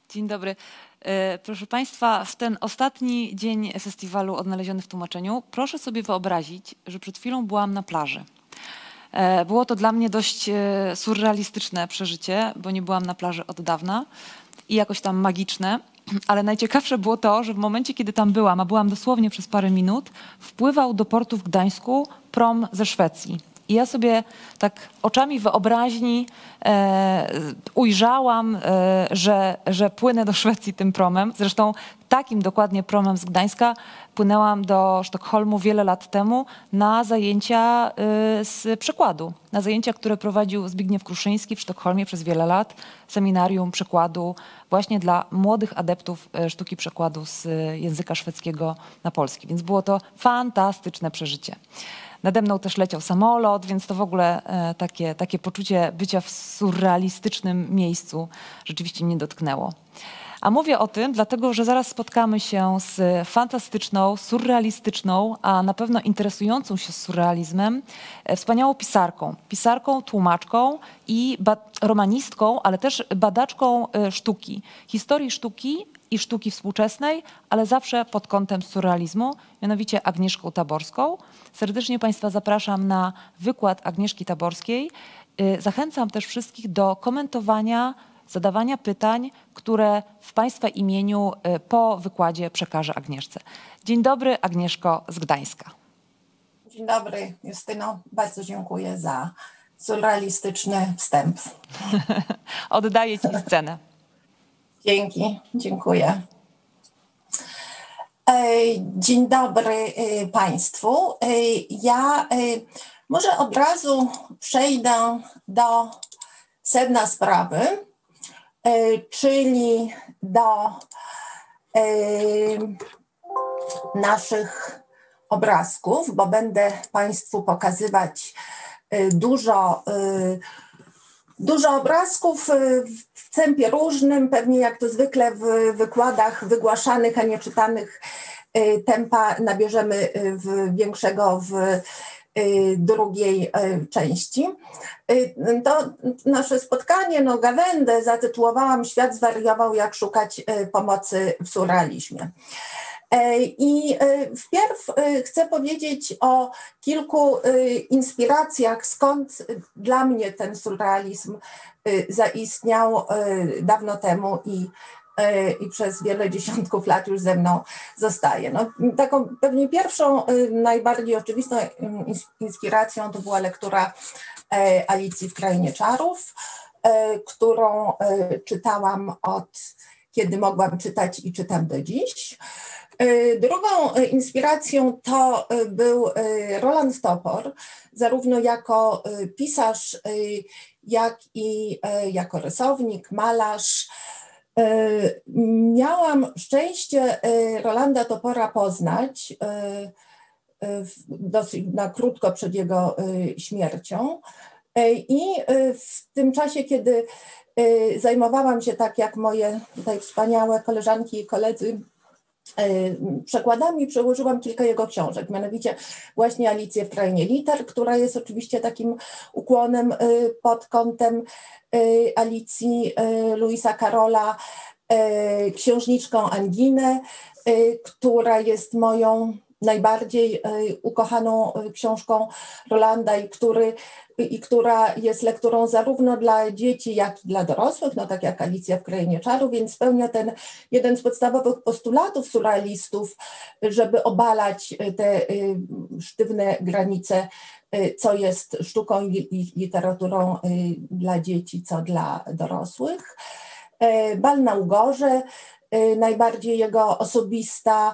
Dzień dobry. Proszę Państwa, w ten ostatni dzień festiwalu Odnaleziony w tłumaczeniu proszę sobie wyobrazić, że przed chwilą byłam na plaży. Było to dla mnie dość surrealistyczne przeżycie, bo nie byłam na plaży od dawna i jakoś tam magiczne. Ale najciekawsze było to, że w momencie, kiedy tam byłam, a byłam dosłownie przez parę minut, wpływał do portu w Gdańsku prom ze Szwecji. I ja sobie tak oczami wyobraźni ujrzałam, że płynę do Szwecji tym promem. Zresztą takim dokładnie promem z Gdańska płynęłam do Sztokholmu wiele lat temu na zajęcia z przekładu. Na zajęcia, które prowadził Zbigniew Kruszyński w Sztokholmie przez wiele lat. Seminarium przekładu właśnie dla młodych adeptów sztuki przekładu z języka szwedzkiego na polski. Więc było to fantastyczne przeżycie. Nade mną też leciał samolot, więc to w ogóle takie poczucie bycia w surrealistycznym miejscu rzeczywiście mnie dotknęło. A mówię o tym dlatego, że zaraz spotkamy się z fantastyczną, surrealistyczną, a na pewno interesującą się surrealizmem wspaniałą pisarką, tłumaczką i romanistką, ale też badaczką sztuki, historii sztuki i sztuki współczesnej, ale zawsze pod kątem surrealizmu, mianowicie Agnieszką Taborską. Serdecznie Państwa zapraszam na wykład Agnieszki Taborskiej. Zachęcam też wszystkich do komentowania, zadawania pytań, które w Państwa imieniu po wykładzie przekażę Agnieszce. Dzień dobry, Agnieszko z Gdańska. Dzień dobry, Justyno. Bardzo dziękuję za surrealistyczny wstęp. Oddaję Ci scenę. Dzięki, dziękuję. Dzień dobry Państwu. Ja może od razu przejdę do sedna sprawy, czyli do naszych obrazków, bo będę Państwu pokazywać dużo obrazków w wstępie różnym, pewnie jak to zwykle w wykładach wygłaszanych, a nie czytanych tempa nabierzemy większego w drugiej części. To nasze spotkanie, gawędę zatytułowałam "Świat zwariował, jak szukać pomocy w surrealizmie". I wpierw chcę powiedzieć o kilku inspiracjach, skąd dla mnie ten surrealizm zaistniał dawno temu i przez wiele dziesiątków lat już ze mną zostaje. Taką pewnie pierwszą, najbardziej oczywistą inspiracją to była lektura Alicji w Krainie Czarów, którą czytałam od kiedy mogłam czytać i czytam do dziś. Drugą inspiracją to był Roland Topor, zarówno jako pisarz, jak i jako rysownik, malarz. Miałam szczęście Rolanda Topora poznać dosyć na krótko przed jego śmiercią i w tym czasie, kiedy zajmowałam się, tak jak moje tutaj wspaniałe koleżanki i koledzy, przekładami, przełożyłam kilka jego książek, mianowicie właśnie Alicję w Krainie Liter, która jest oczywiście takim ukłonem pod kątem Alicji Lewisa Carrolla, Księżniczką Anginę, która jest moją najbardziej ukochaną książką Rolanda i która jest lekturą zarówno dla dzieci, jak i dla dorosłych, tak jak Alicja w Krainie Czarów, więc spełnia ten jeden z podstawowych postulatów surrealistów, żeby obalać te sztywne granice, co jest sztuką i literaturą dla dzieci, co dla dorosłych. Bal na Ugorze, najbardziej jego osobista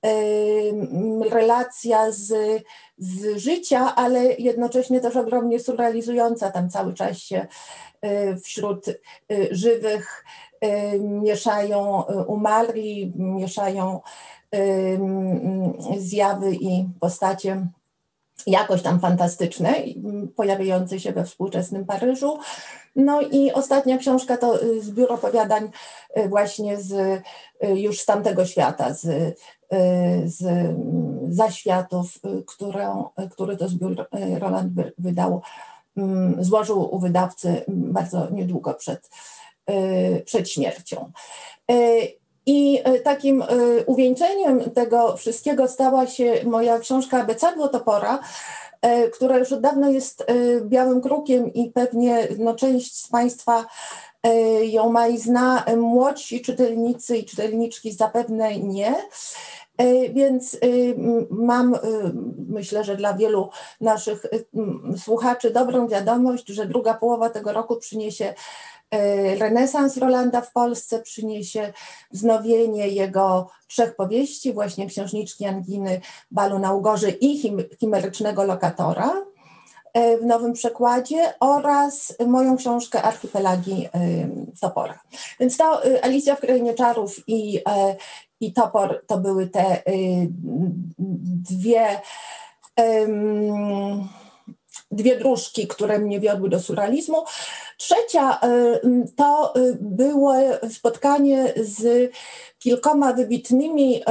relacja z życia, ale jednocześnie też ogromnie surrealizująca. Tam cały czas się wśród żywych mieszają umarli, mieszają zjawy i postacie jakoś tam fantastyczne, pojawiające się we współczesnym Paryżu. I ostatnia książka to zbiór opowiadań właśnie już z tamtego świata, z zaświatów, który to zbiór Roland wydał, złożył u wydawcy bardzo niedługo przed przed śmiercią. I takim uwieńczeniem tego wszystkiego stała się moja książka Abecadło topora, która już od dawna jest białym krukiem i pewnie część z Państwa ją ma i zna. Młodsi czytelnicy i czytelniczki zapewne nie. Więc mam, myślę, że dla wielu naszych słuchaczy dobrą wiadomość, że druga połowa tego roku przyniesie renesans Rolanda w Polsce, przyniesie wznowienie jego 3 powieści, właśnie Księżniczki Anginy, Balu na Ugorze i Chimerycznego lokatora w nowym przekładzie oraz moją książkę Archipelagi Topora. Więc to Alicja w Krainie Czarów i Topor to były te dwie dróżki, które mnie wiodły do surrealizmu. Trzecia to było spotkanie z kilkoma wybitnymi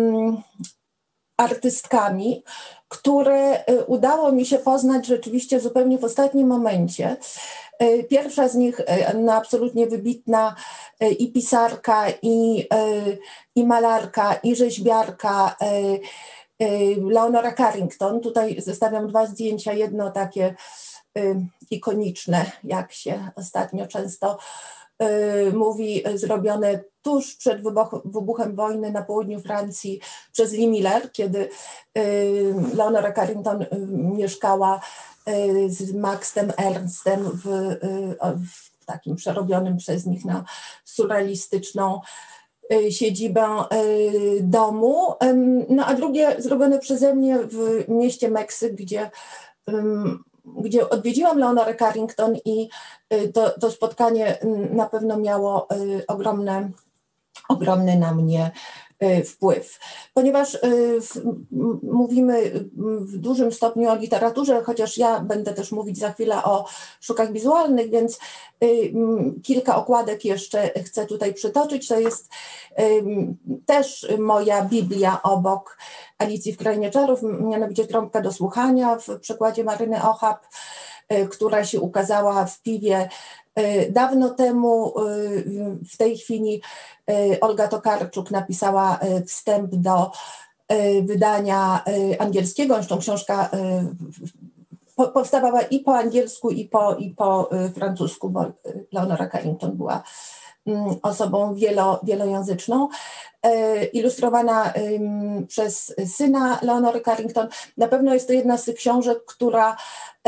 artystkami, które udało mi się poznać rzeczywiście zupełnie w ostatnim momencie. Pierwsza z nich, absolutnie wybitna i pisarka, i malarka, i rzeźbiarka, Leonora Carrington. Tutaj zestawiam 2 zdjęcia, jedno takie ikoniczne, jak się ostatnio często mówi, zrobione tuż przed wybuchem wojny na południu Francji przez Lee Miller, kiedy Leonora Carrington mieszkała z Maxem Ernstem w takim przerobionym przez nich na surrealistyczną siedzibę domu. No a drugie zrobione przeze mnie w mieście Meksyk, gdzie odwiedziłam Leonorę Carrington i to spotkanie na pewno miało ogromny na mnie wpływ. Ponieważ mówimy w dużym stopniu o literaturze, chociaż ja będę też mówić za chwilę o sztukach wizualnych, więc kilka okładek jeszcze chcę tutaj przytoczyć. To jest też moja Biblia obok Alicji w Krainie Czarów, mianowicie Trąbka do słuchania w przekładzie Maryny Ochab, która się ukazała w Piwie dawno temu. W tej chwili Olga Tokarczuk napisała wstęp do wydania angielskiego. Zresztą książka powstawała i po angielsku, i po francusku, bo Leonora Carrington była osobą wielojęzyczną, ilustrowana przez syna Leonory Carrington. Na pewno jest to jedna z tych książek, która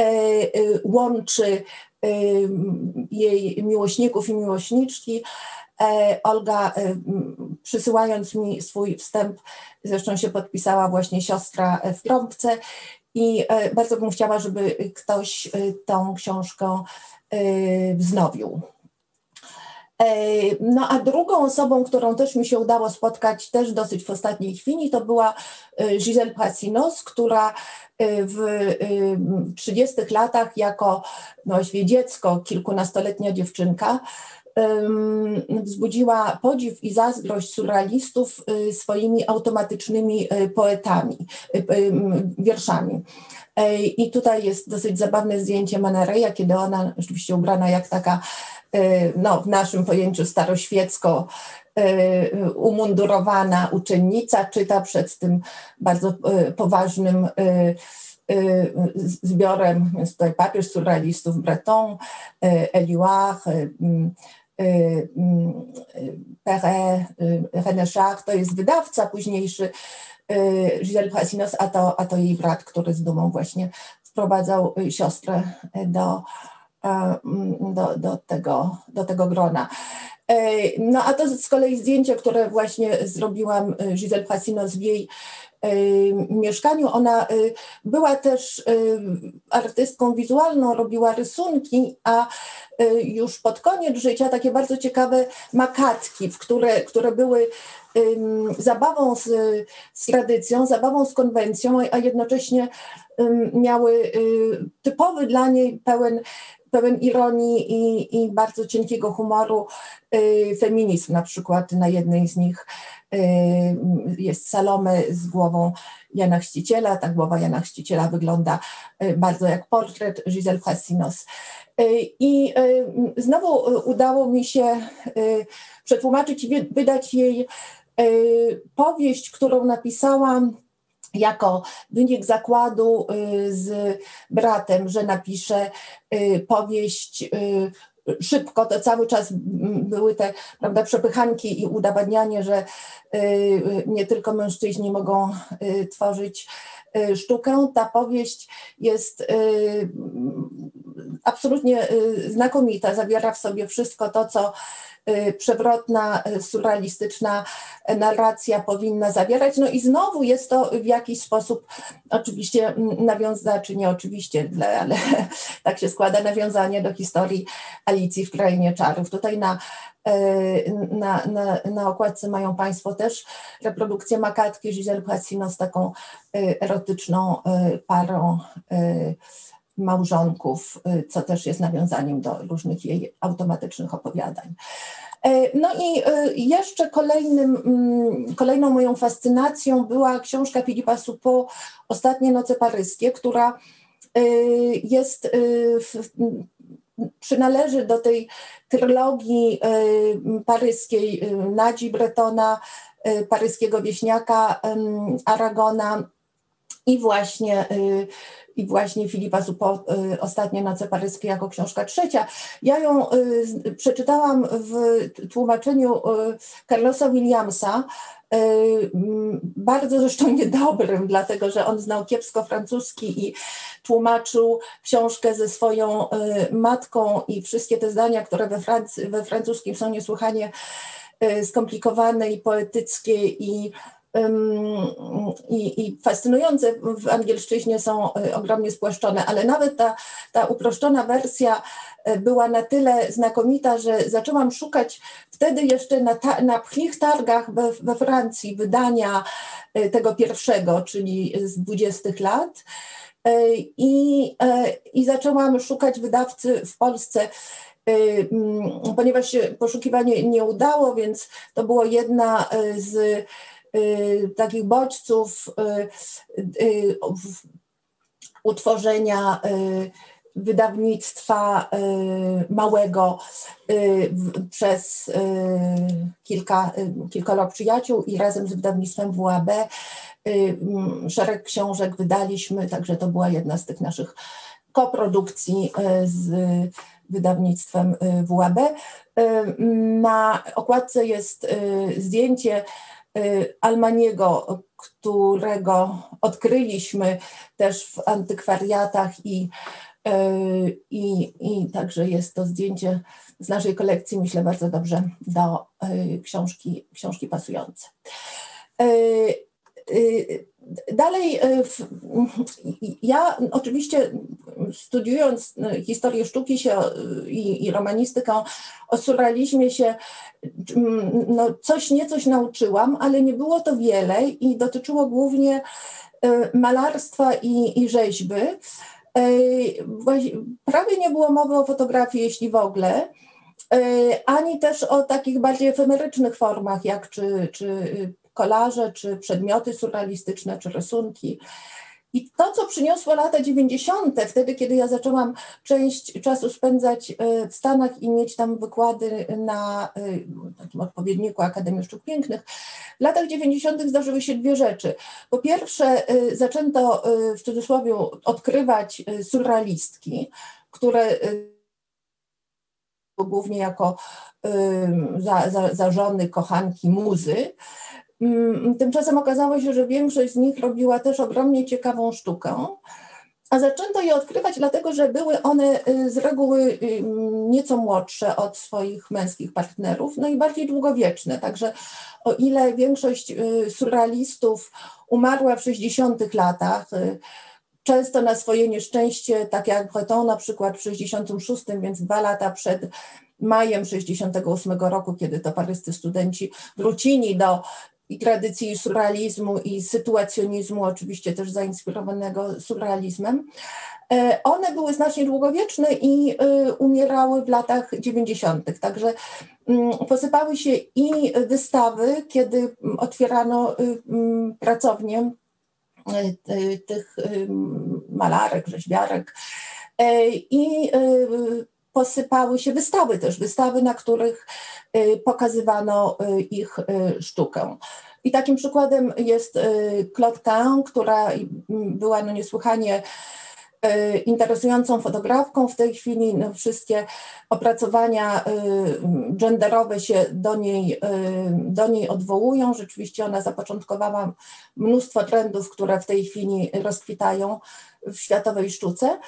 łączy jej miłośników i miłośniczki. Olga, przysyłając mi swój wstęp, zresztą się podpisała właśnie siostra w trąbce i bardzo bym chciała, żeby ktoś tą książkę wznowił. No a drugą osobą, którą też mi się udało spotkać też dosyć w ostatniej chwili, to była Gisèle Prassinos, która w 30 latach jako właściwie dziecko, kilkunastoletnia dziewczynka, wzbudziła podziw i zazdrość surrealistów swoimi automatycznymi poetami, wierszami. I tutaj jest dosyć zabawne zdjęcie Man Raya, kiedy ona rzeczywiście ubrana jak taka, w naszym pojęciu staroświecko umundurowana uczennica, czyta przed tym bardzo poważnym zbiorem, więc tutaj papież surrealistów Breton, Éluard, Perret, René Char, to jest wydawca późniejszy Gisèle Prassinos, a to jej brat, który z dumą właśnie wprowadzał siostrę do tego grona. No a to z kolei zdjęcie, które właśnie zrobiłam Gisèle Prassinos w jej mieszkaniu. Ona była też artystką wizualną, robiła rysunki, a już pod koniec życia takie bardzo ciekawe makatki, które były zabawą z tradycją, zabawą z konwencją, a jednocześnie miały typowy dla niej pełen ironii i bardzo cienkiego humoru feminizm. Na przykład na jednej z nich jest Salome z głową Jana Chrzciciela. Ta głowa Jana Chrzciciela wygląda bardzo jak portret Giselle Passinos. I znowu udało mi się przetłumaczyć i wydać jej powieść, którą napisałam jako wynik zakładu z bratem, że napiszę powieść szybko. To cały czas były te, prawda, przepychanki i udowadnianie, że nie tylko mężczyźni mogą tworzyć sztukę. Ta powieść jest absolutnie znakomita, zawiera w sobie wszystko to, co przewrotna, surrealistyczna narracja powinna zawierać. No i znowu jest to w jakiś sposób oczywiście czy nie oczywiście, ale tak się składa, nawiązanie do historii Alicji w Krainie Czarów. Tutaj na okładce mają Państwo też reprodukcję makatki Giselle Passinos z taką erotyczną parą małżonków, co też jest nawiązaniem do różnych jej automatycznych opowiadań. No i jeszcze kolejną moją fascynacją była książka Philippa Soupeau Ostatnie noce paryskie, która jest przynależy do tej trylogii paryskiej Nadzi Bretona, paryskiego wieśniaka Aragona i właśnie Philippa Soupeau Ostatnie noce paryskie jako książka trzecia. Ja ją przeczytałam w tłumaczeniu Carlosa Williamsa, bardzo zresztą niedobrym, dlatego że on znał kiepsko francuski i tłumaczył książkę ze swoją matką i wszystkie te zdania, które we francuskim są niesłychanie skomplikowane i poetyckie i fascynujące, w angielszczyźnie są ogromnie spłaszczone, ale nawet ta uproszczona wersja była na tyle znakomita, że zaczęłam szukać wtedy jeszcze na pchlich targach we Francji wydania tego pierwszego, czyli z 20 lat. I zaczęłam szukać wydawcy w Polsce, ponieważ się poszukiwanie nie udało, więc to było jedna z takich bodźców utworzenia wydawnictwa małego przez kilkoro przyjaciół i razem z wydawnictwem WAB szereg książek wydaliśmy, także to była jedna z tych naszych koprodukcji z wydawnictwem WAB. Na okładce jest zdjęcie Almaniego, którego odkryliśmy też w antykwariatach i także jest to zdjęcie z naszej kolekcji, myślę, bardzo dobrze do książki pasujące. Dalej, ja oczywiście studiując historię sztuki i romanistykę o surrealizmie się coś nauczyłam, ale nie było to wiele i dotyczyło głównie malarstwa i rzeźby. Prawie nie było mowy o fotografii, jeśli w ogóle, ani też o takich bardziej efemerycznych formach, jak czy kolaże, czy przedmioty surrealistyczne, czy rysunki. I to, co przyniosło lata 90., wtedy, kiedy ja zaczęłam część czasu spędzać w Stanach i mieć tam wykłady na takim odpowiedniku Akademii Sztuk Pięknych, w latach 90. zdarzyły się dwie rzeczy. Po pierwsze, zaczęto w cudzysłowie odkrywać surrealistki, które głównie jako za żony, kochanki, muzy. Tymczasem okazało się, że większość z nich robiła też ogromnie ciekawą sztukę, a zaczęto je odkrywać dlatego, że były one z reguły nieco młodsze od swoich męskich partnerów, no i bardziej długowieczne. Także o ile większość surrealistów umarła w 60. latach, często na swoje nieszczęście, tak jak Breton na przykład w 66, więc 2 lata przed majem 68 roku, kiedy to paryscy studenci wrócili do i tradycji surrealizmu i sytuacjonizmu, oczywiście też zainspirowanego surrealizmem. One były znacznie długowieczne i umierały w latach 90. Także posypały się i wystawy, kiedy otwierano pracownie tych malarek, rzeźbiarek i posypały się wystawy, na których pokazywano ich sztukę. I takim przykładem jest Claude Cahn, która była niesłychanie interesującą fotografką. W tej chwili wszystkie opracowania genderowe się do niej odwołują. Rzeczywiście ona zapoczątkowała mnóstwo trendów, które w tej chwili rozkwitają w światowej sztuce.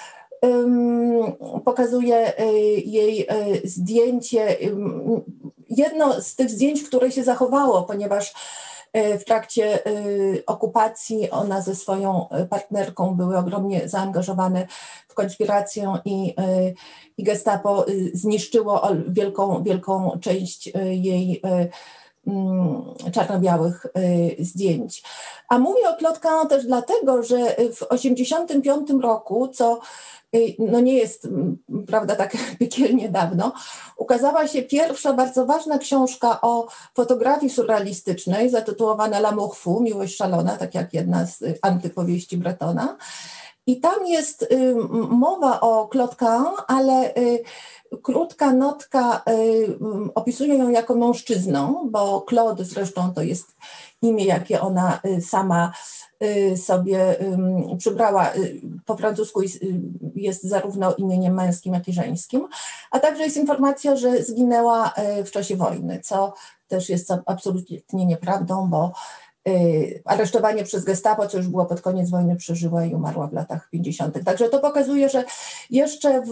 Pokazuje jej zdjęcie, jedno z tych zdjęć, które się zachowało, ponieważ w trakcie okupacji ona ze swoją partnerką były ogromnie zaangażowane w konspirację i Gestapo zniszczyło wielką część jej czarno-białych zdjęć. A mówię o Claude Cahn też dlatego, że w 1985 roku, co nie jest, prawda, tak piekielnie dawno, ukazała się pierwsza bardzo ważna książka o fotografii surrealistycznej, zatytułowana L'amour fou, Miłość szalona, tak jak jedna z antypowieści Bretona. I tam jest mowa o Claude Cahn, ale krótka notka opisuje ją jako mężczyznę, bo Claude zresztą to jest imię, jakie ona sama sobie przybrała. Po francusku jest zarówno imieniem męskim, jak i żeńskim, a także jest informacja, że zginęła w czasie wojny, co też jest absolutnie nieprawdą, bo aresztowanie przez Gestapo, co już było pod koniec wojny, przeżyła i umarła w latach 50. Także to pokazuje, że jeszcze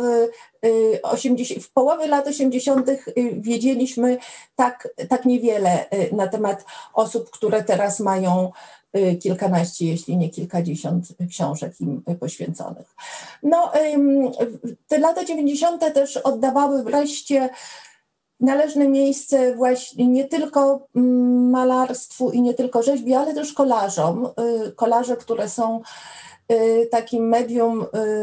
w połowie lat 80. wiedzieliśmy tak niewiele na temat osób, które teraz mają kilkanaście, jeśli nie kilkadziesiąt książek im poświęconych. Te lata 90. też oddawały wreszcie należne miejsce właśnie nie tylko malarstwu i nie tylko rzeźbie, ale też kolażom. Kolaże, które są takim medium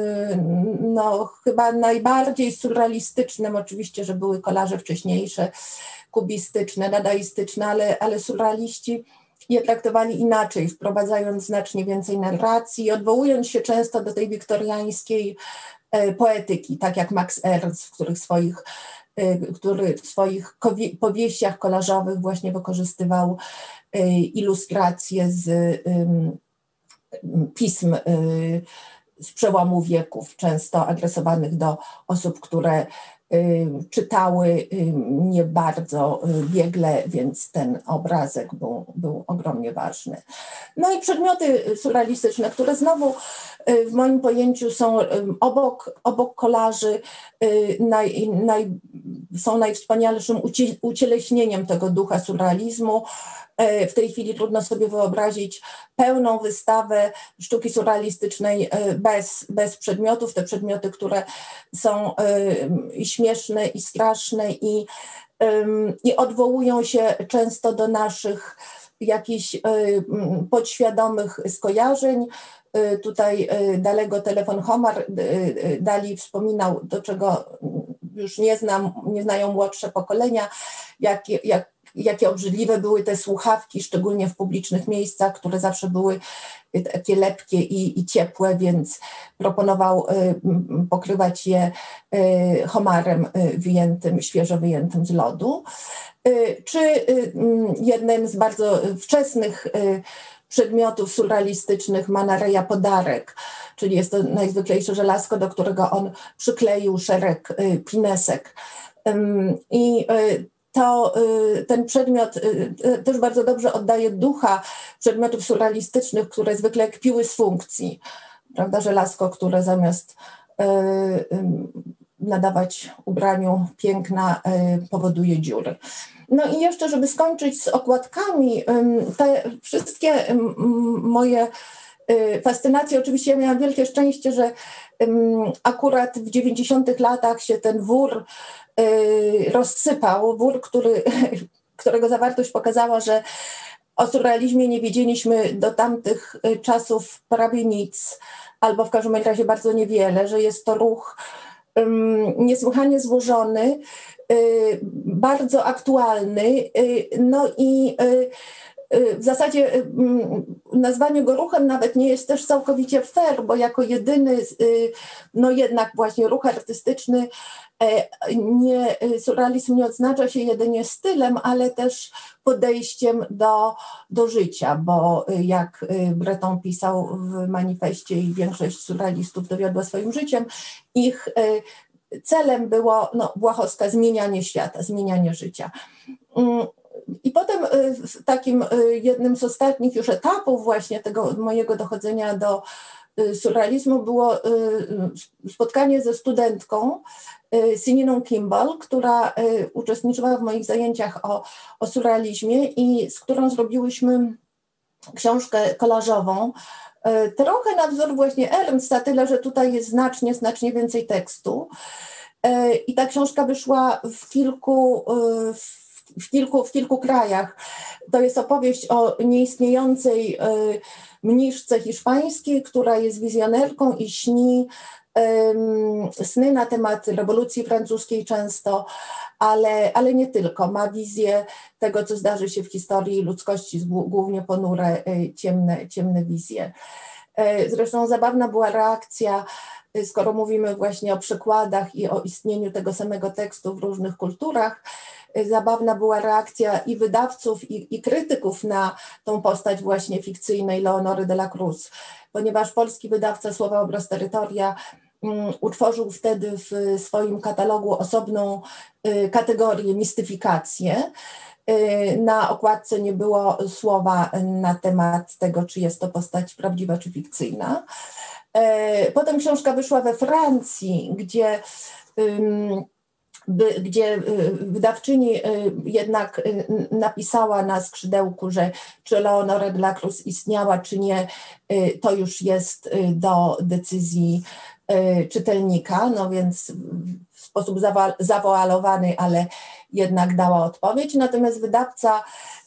chyba najbardziej surrealistycznym, oczywiście, że były kolaże wcześniejsze, kubistyczne, dadaistyczne, ale surrealiści je traktowali inaczej, wprowadzając znacznie więcej narracji, odwołując się często do tej wiktoriańskiej poetyki, tak jak Max Ernst, który w swoich powieściach kolażowych właśnie wykorzystywał ilustracje z pism z przełomu wieków, często adresowanych do osób, które czytały nie bardzo biegle, więc ten obrazek był ogromnie ważny. No i przedmioty surrealistyczne, które znowu w moim pojęciu są obok kolaży są najwspanialszym ucieleśnieniem tego ducha surrealizmu. W tej chwili trudno sobie wyobrazić pełną wystawę sztuki surrealistycznej bez przedmiotów. Te przedmioty, które są i śmieszne, i straszne, i odwołują się często do naszych jakichś podświadomych skojarzeń. Tutaj Dalego telefon Homar Dali wspominał, do czego już nie znają młodsze pokolenia, jakie obrzydliwe były te słuchawki, szczególnie w publicznych miejscach, które zawsze były takie lepkie i ciepłe, więc proponował pokrywać je homarem świeżo wyjętym z lodu. Czy jednym z bardzo wczesnych przedmiotów surrealistycznych Mana Raya Podarek, czyli jest to najzwyklejsze żelazko, do którego on przykleił szereg pinesek. I ten przedmiot też bardzo dobrze oddaje ducha przedmiotów surrealistycznych, które zwykle kpiły z funkcji. Prawda? Żelazko, które zamiast nadawać ubraniu piękna, powoduje dziury. No i jeszcze, żeby skończyć z okładkami, te wszystkie moje fascynacje, oczywiście ja miałam wielkie szczęście, że akurat w 90. latach się ten wór rozsypał, którego zawartość pokazała, że o surrealizmie nie wiedzieliśmy do tamtych czasów prawie nic, albo w każdym razie bardzo niewiele, że jest to ruch niesłychanie złożony, bardzo aktualny, no i w zasadzie nazwanie go ruchem nawet nie jest też całkowicie fair, bo jako jedyny, no jednak właśnie ruch artystyczny, surrealizm nie odznacza się jedynie stylem, ale też podejściem do życia, bo jak Breton pisał w manifestie i większość surrealistów dowiodła swoim życiem, ich celem było błahostka zmienianie świata, zmienianie życia. I potem w takim jednym z ostatnich już etapów właśnie tego mojego dochodzenia do surrealizmu było spotkanie ze studentką Sininą Kimball, która uczestniczyła w moich zajęciach o surrealizmie i z którą zrobiłyśmy książkę kolażową, trochę na wzór właśnie Ernsta, tyle że tutaj jest znacznie więcej tekstu. I ta książka wyszła w kilku krajach. To jest opowieść o nieistniejącej mniszce hiszpańskiej, która jest wizjonerką i śni sny na temat rewolucji francuskiej często, ale nie tylko. Ma wizję tego, co zdarzy się w historii ludzkości, głównie ponure, ciemne wizje. Zresztą zabawna była reakcja, skoro mówimy właśnie o przykładach i o istnieniu tego samego tekstu w różnych kulturach, zabawna była reakcja i wydawców, i krytyków na tą postać właśnie fikcyjnej Leonory de la Cruz, ponieważ polski wydawca Słowa Obraz Terytoria utworzył wtedy w swoim katalogu osobną kategorię mistyfikację. Na okładce nie było słowa na temat tego, czy jest to postać prawdziwa czy fikcyjna. Potem książka wyszła we Francji, gdzie wydawczyni jednak napisała na skrzydełku, że czy Leonora de la Cruz istniała, czy nie, to już jest do decyzji czytelnika, no więc w sposób zawoalowany, ale jednak dała odpowiedź. Natomiast wydawca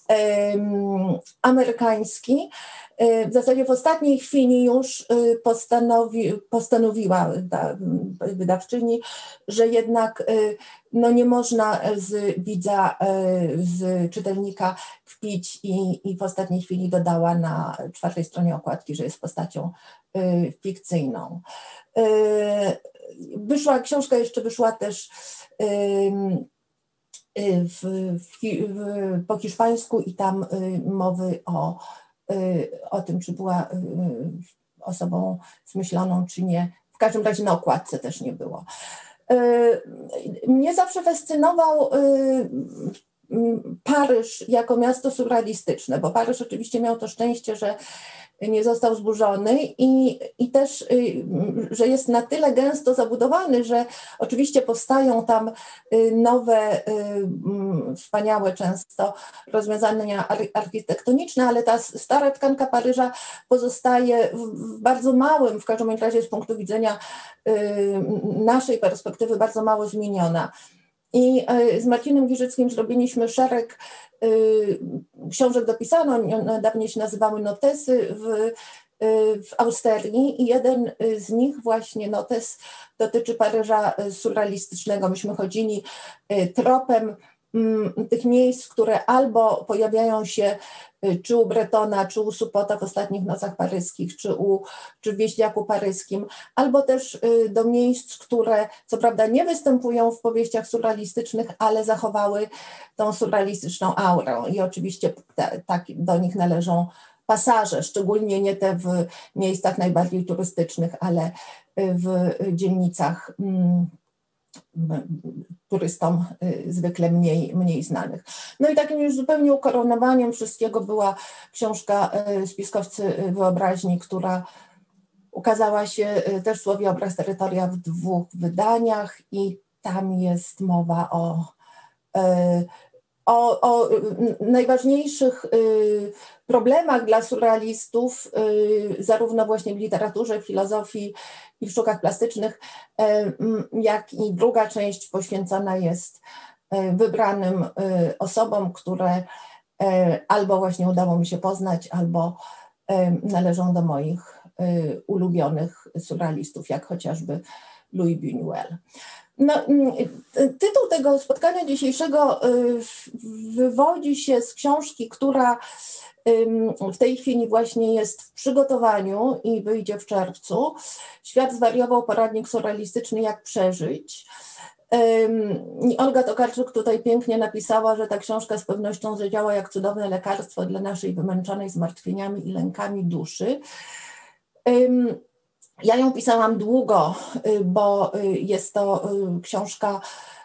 amerykański w zasadzie w ostatniej chwili już postanowiła ta wydawczyni, że jednak nie można z widza, z czytelnika kpić i w ostatniej chwili dodała na 4. stronie okładki, że jest postacią fikcyjną. Książka wyszła też po hiszpańsku i tam mowy o tym, czy była osobą zmyśloną, czy nie. W każdym razie na okładce też nie było. Mnie zawsze fascynował Paryż jako miasto surrealistyczne, bo Paryż oczywiście miał to szczęście, że nie został zburzony i też, że jest na tyle gęsto zabudowany, że oczywiście powstają tam nowe, wspaniałe często rozwiązania architektoniczne, ale ta stara tkanka Paryża pozostaje w bardzo małym, w każdym razie z punktu widzenia naszej perspektywy, bardzo mało zmieniona. I z Marcinem Giżyckim zrobiliśmy szereg książek dopisano, one dawniej się nazywały notesy w Austerii i jeden z nich właśnie notes dotyczy Paryża surrealistycznego. Myśmy chodzili tropem tych miejsc, które albo pojawiają się czy u Bretona, czy u Suppota w Ostatnich nocach paryskich, czy w Wieśniaku paryskim, albo też do miejsc, które co prawda nie występują w powieściach surrealistycznych, ale zachowały tą surrealistyczną aurę i oczywiście tak do nich należą pasaże, szczególnie nie te w miejscach najbardziej turystycznych, ale w dzielnicach turystom zwykle mniej znanych. No i takim już zupełnie ukoronowaniem wszystkiego była książka Spiskowcy wyobraźni, która ukazała się też w Słowie Obraz Terytoria w 2 wydaniach i tam jest mowa o najważniejszych problemach dla surrealistów, zarówno właśnie w literaturze, filozofii i w sztukach plastycznych, jak i druga część poświęcona jest wybranym osobom, które albo właśnie udało mi się poznać, albo należą do moich ulubionych surrealistów, jak chociażby Louis Buñuel. No, tytuł tego spotkania dzisiejszego wywodzi się z książki, która w tej chwili właśnie jest w przygotowaniu i wyjdzie w czerwcu. Świat zwariował, poradnik surrealistyczny, jak przeżyć. I Olga Tokarczuk tutaj pięknie napisała, że ta książka z pewnością zadziała jak cudowne lekarstwo dla naszej wymęczonej zmartwieniami i lękami duszy. Ja ją pisałam długo, bo jest to książka,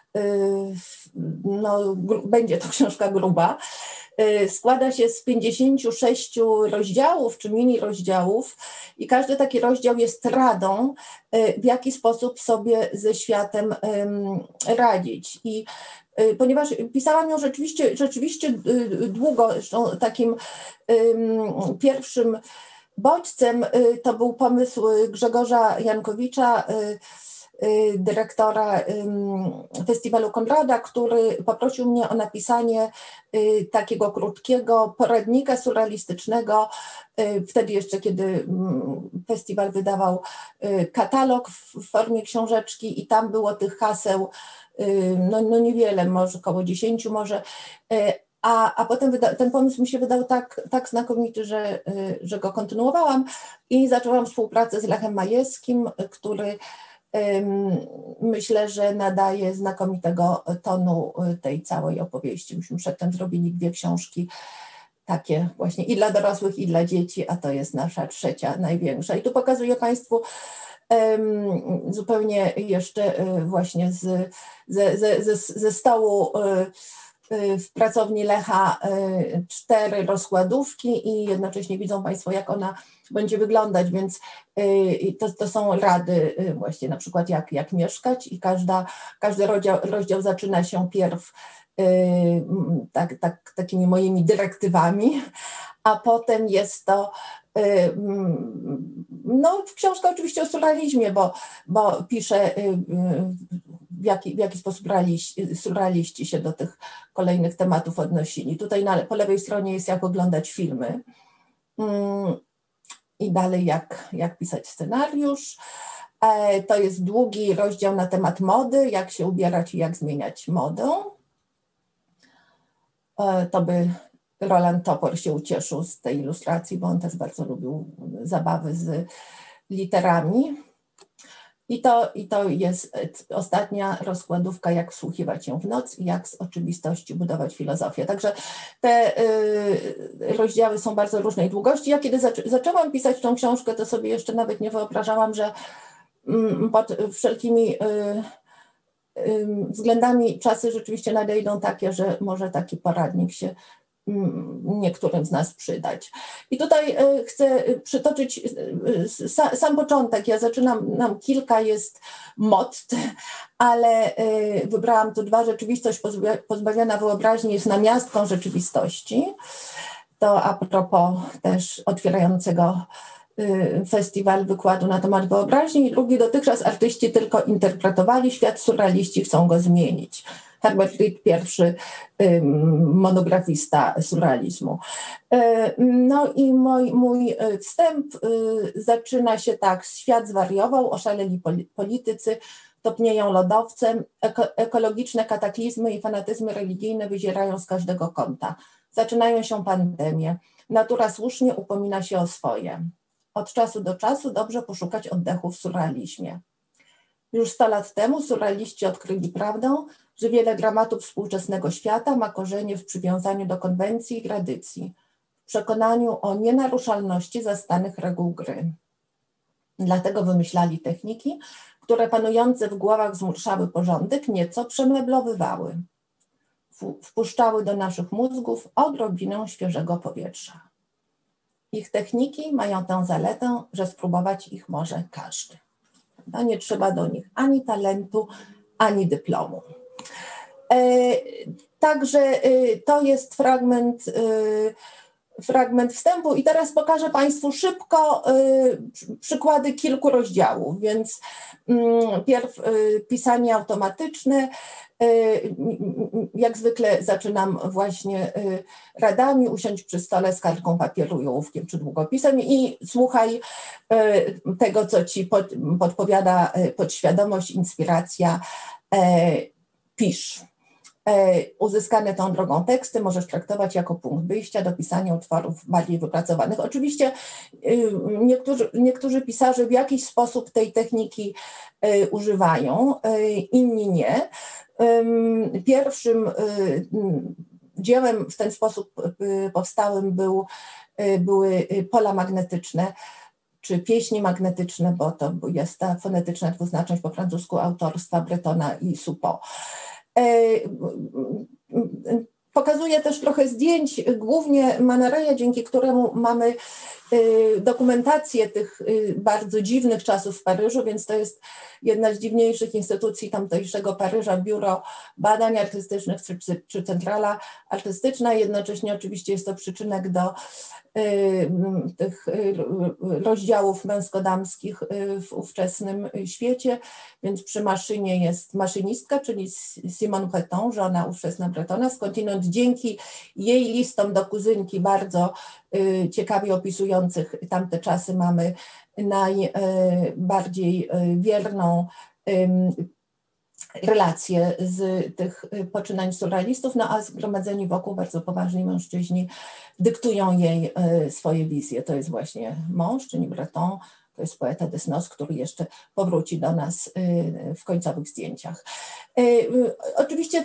no, będzie to książka gruba. Składa się z 56 rozdziałów czy mini rozdziałów i każdy taki rozdział jest radą, w jaki sposób sobie ze światem radzić. I ponieważ pisałam ją rzeczywiście długo, zresztą takim pierwszym bodźcem to był pomysł Grzegorza Jankowicza, dyrektora Festiwalu Konrada, który poprosił mnie o napisanie takiego krótkiego poradnika surrealistycznego, wtedy jeszcze, kiedy festiwal wydawał katalog w formie książeczki i tam było tych haseł no niewiele, może około 10 może, a potem ten pomysł mi się wydał tak znakomity, że go kontynuowałam i zaczęłam współpracę z Lechem Majewskim, który myślę, że nadaje znakomitego tonu tej całej opowieści. Myśmy przedtem zrobili 2 książki, takie właśnie i dla dorosłych, i dla dzieci, a to jest nasza 3. największa. I tu pokazuję Państwu zupełnie jeszcze właśnie ze stołu w pracowni Lecha 4 rozkładówki i jednocześnie widzą Państwo, jak ona będzie wyglądać, więc to są rady właśnie na przykład jak mieszkać i każdy rozdział zaczyna się pierw takimi moimi dyrektywami, a potem jest to no, książka oczywiście o surrealizmie, bo piszę w jaki sposób surrealiści się do tych kolejnych tematów odnosili. Tutaj po lewej stronie jest jak oglądać filmy i dalej jak pisać scenariusz. To jest długi rozdział na temat mody, jak się ubierać i jak zmieniać modę. To by Roland Topor się ucieszył z tej ilustracji, bo on też bardzo lubił zabawy z literami. I to jest ostatnia rozkładówka, jak wsłuchiwać się w noc i jak z oczywistości budować filozofię. Także te rozdziały są bardzo różnej długości. Ja kiedy zaczęłam pisać tą książkę, to sobie jeszcze nawet nie wyobrażałam, że pod wszelkimi względami czasy rzeczywiście nadejdą takie, że może taki poradnik się niektórym z nas przydać. I tutaj chcę przytoczyć sam początek. Ja zaczynam, kilka jest motto, ale wybrałam tu 2. Rzeczywistość pozbawiona wyobraźni jest namiastką rzeczywistości. To a propos też otwierającego festiwal wykładu na temat wyobraźni. I drugi, dotychczas artyści tylko interpretowali świat, surrealiści chcą go zmienić. Herbert Reed, pierwszy monografista surrealizmu. No i mój wstęp zaczyna się tak. Świat zwariował, oszaleli politycy, topnieją lodowcem, ekologiczne kataklizmy i fanatyzmy religijne wyzierają z każdego kąta. Zaczynają się pandemie. Natura słusznie upomina się o swoje. Od czasu do czasu dobrze poszukać oddechu w surrealizmie. Już 100 lat temu surrealiści odkryli prawdę, że wiele dramatów współczesnego świata ma korzenie w przywiązaniu do konwencji i tradycji, w przekonaniu o nienaruszalności zastanych reguł gry. Dlatego wymyślali techniki, które panujące w głowach zmurszały porządek, nieco przemeblowywały. Wpuszczały do naszych mózgów odrobinę świeżego powietrza. Ich techniki mają tę zaletę, że spróbować ich może każdy. No nie trzeba do nich ani talentu, ani dyplomu. Także to jest fragment fragment wstępu i teraz pokażę Państwu szybko przykłady kilku rozdziałów, więc pierw pisanie automatyczne. Jak zwykle zaczynam właśnie radami: usiądź przy stole z kartką papieru i ołówkiem czy długopisem i słuchaj tego, co ci podpowiada podświadomość, inspiracja, pisz. Uzyskane tą drogą teksty możesz traktować jako punkt wyjścia do pisania utworów bardziej wypracowanych. Oczywiście niektórzy pisarze w jakiś sposób tej techniki używają, inni nie. Pierwszym dziełem w ten sposób powstałym były pola magnetyczne, czy pieśni magnetyczne, bo to jest ta fonetyczna dwuznaczność po francusku autorstwa Bretona i Soupeau. Pokazuję też trochę zdjęć, głównie Manereya, dzięki któremu mamy dokumentację tych bardzo dziwnych czasów w Paryżu, więc to jest jedna z dziwniejszych instytucji tamtejszego Paryża, Biuro Badań Artystycznych czy Centrala Artystyczna. Jednocześnie oczywiście jest to przyczynek do tych rozdziałów męsko-damskich w ówczesnym świecie, więc przy maszynie jest maszynistka, czyli Simone Breton, żona ówczesna Bretona, skądinąd dzięki jej listom do kuzynki bardzo ciekawie opisujących tamte czasy mamy najbardziej wierną relacje z tych poczynań surrealistów, no a zgromadzeni wokół bardzo poważni mężczyźni dyktują jej swoje wizje. To jest właśnie mąż, czyli Breton, to jest poeta Desnos, który jeszcze powróci do nas w końcowych zdjęciach. Oczywiście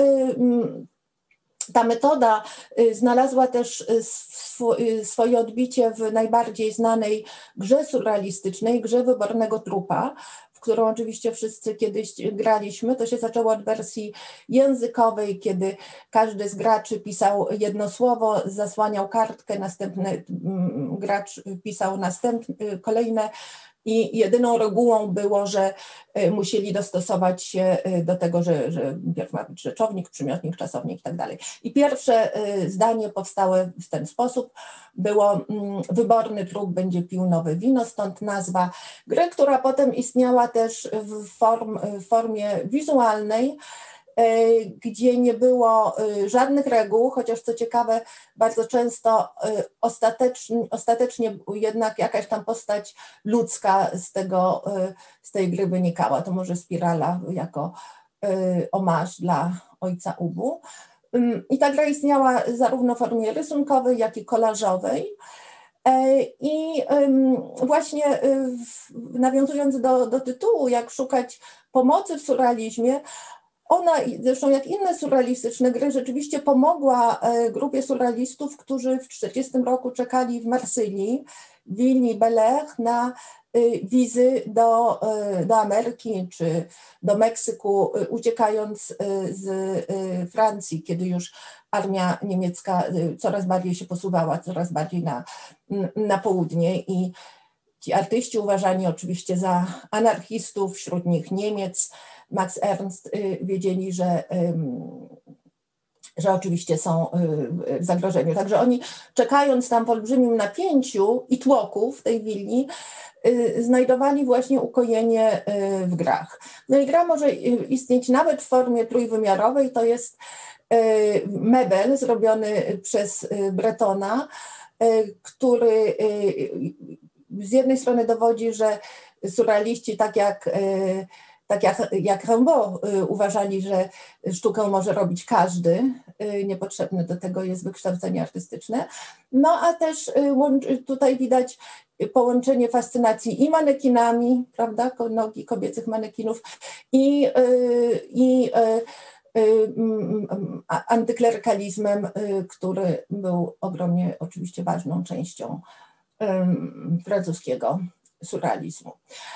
ta metoda znalazła też swoje odbicie w najbardziej znanej grze surrealistycznej, grze wybornego trupa, w którą oczywiście wszyscy kiedyś graliśmy. To się zaczęło od wersji językowej, kiedy każdy z graczy pisał jedno słowo, zasłaniał kartkę, następny gracz pisał kolejne. I jedyną regułą było, że musieli dostosować się do tego, że pierw ma być rzeczownik, przymiotnik, czasownik i tak dalej. I pierwsze zdanie powstałe w ten sposób było: wyborny trup będzie pił nowe wino, stąd nazwa gry, która potem istniała też w formie wizualnej, gdzie nie było żadnych reguł, chociaż co ciekawe, bardzo często ostatecznie jednak jakaś tam postać ludzka z tej gry wynikała. To może Spirala jako hommage dla ojca Ubu. I ta gra istniała zarówno w formie rysunkowej, jak i kolażowej. I właśnie nawiązując do tytułu, jak szukać pomocy w surrealizmie, ona, zresztą jak inne surrealistyczne gry, rzeczywiście pomogła grupie surrealistów, którzy w 1940 roku czekali w Marsylii, w willi Bel Air na wizy do Ameryki czy do Meksyku, uciekając z Francji, kiedy już armia niemiecka coraz bardziej się posuwała, coraz bardziej na południe. I ci artyści uważani oczywiście za anarchistów, wśród nich Niemiec, Max Ernst, wiedzieli, że oczywiście są w zagrożeniu. Także oni, czekając tam w olbrzymim napięciu i tłoku w tej willi, znajdowali właśnie ukojenie w grach. No i gra może istnieć nawet w formie trójwymiarowej. To jest mebel zrobiony przez Bretona, który z jednej strony dowodzi, że surrealiści, tak jak Rimbaud, uważali, że sztukę może robić każdy, niepotrzebne do tego jest wykształcenie artystyczne. No a też tutaj widać połączenie fascynacji i manekinami, prawda, nogi kobiecych manekinów, i antyklerykalizmem, który był ogromnie oczywiście ważną częścią francuskiego surrealizmu.